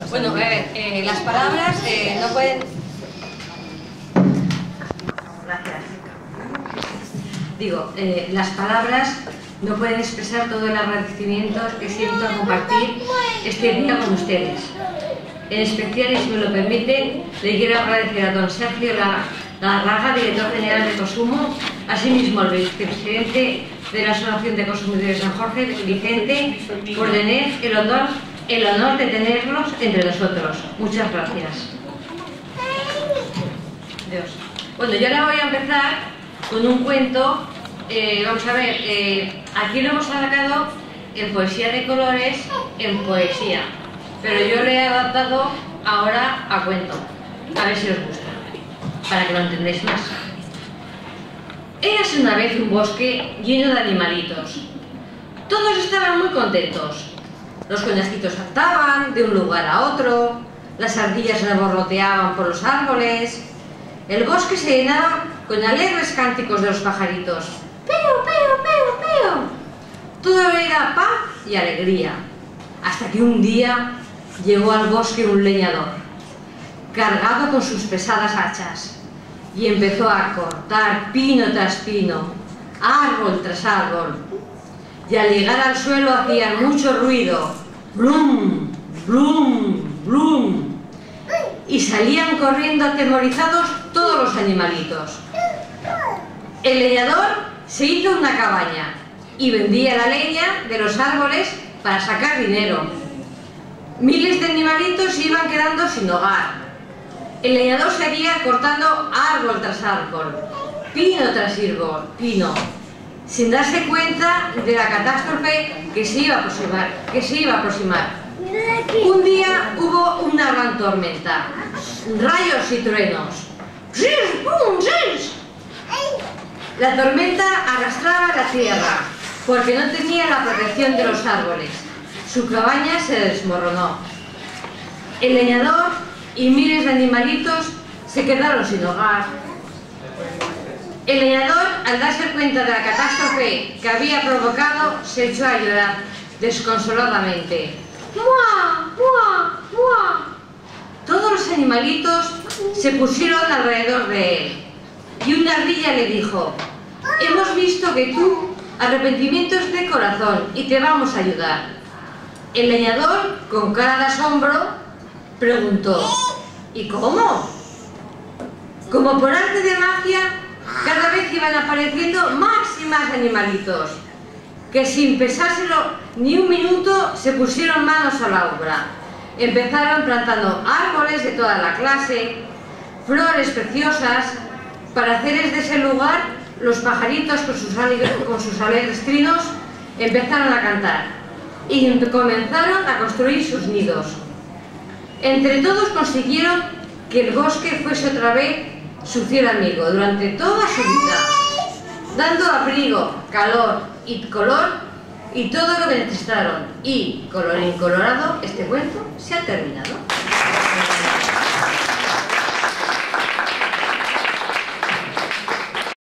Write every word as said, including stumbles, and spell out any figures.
Bueno, a ver, eh, las palabras eh, no pueden... Gracias. Digo, eh, las palabras no pueden expresar todo el agradecimiento que siento al compartir este día con ustedes. En especial, y si me lo permiten, le quiero agradecer a don Sergio Larraga, director general de Consumo, asimismo al vicepresidente de la Asociación de Consumidores San Jorge, Vicente, por tener el honor, el honor de tenerlos entre nosotros. Muchas gracias. Dios. Bueno, yo ahora voy a empezar con un cuento. Eh, vamos a ver, eh, aquí lo hemos sacado en poesía de colores, en poesía, pero yo le he adaptado ahora a cuento, a ver si os gusta, para que lo entendáis más. Érase una vez un bosque lleno de animalitos. Todos estaban muy contentos. Los conejitos saltaban de un lugar a otro, las ardillas revoloteaban por los árboles, el bosque se llenaba con alegres cánticos de los pajaritos. ¡Peo, peo, peo, peo! Todo era paz y alegría, hasta que un día llegó al bosque un leñador, cargado con sus pesadas hachas, y empezó a cortar pino tras pino, árbol tras árbol, y al llegar al suelo hacían mucho ruido, blum, blum, blum, y salían corriendo atemorizados todos los animalitos. El leñador se hizo una cabaña y vendía la leña de los árboles para sacar dinero. Miles de animalitos se iban quedando sin hogar. El leñador seguía cortando árbol tras árbol, pino tras pino, sin darse cuenta de la catástrofe que se iba a aproximar. Que se iba a aproximar. Un día hubo una gran tormenta, rayos y truenos. La tormenta arrastraba la tierra porque no tenía la protección de los árboles. Su cabaña se desmoronó. El leñador y miles de animalitos se quedaron sin hogar. El leñador, al darse cuenta de la catástrofe que había provocado, se echó a llorar desconsoladamente. ¡Mua! ¡Mua! ¡Mua! Todos los animalitos se pusieron alrededor de él y una ardilla le dijo: hemos visto que tú arrepentimiento es de corazón y te vamos a ayudar. El leñador, con cara de asombro, preguntó: ¿y cómo? Como por arte de magia, cada vez iban apareciendo más y más animalitos, que sin pensárselo ni un minuto se pusieron manos a la obra. Empezaron plantando árboles de toda la clase, flores preciosas. Para hacer de ese lugar, los pajaritos con sus, con sus alegres trinos empezaron a cantar y comenzaron a construir sus nidos. Entre todos consiguieron que el bosque fuese otra vez su fiel amigo durante toda su vida, dando abrigo, calor y color y todo lo que necesitaron. Y, colorín colorado, este cuento se ha terminado.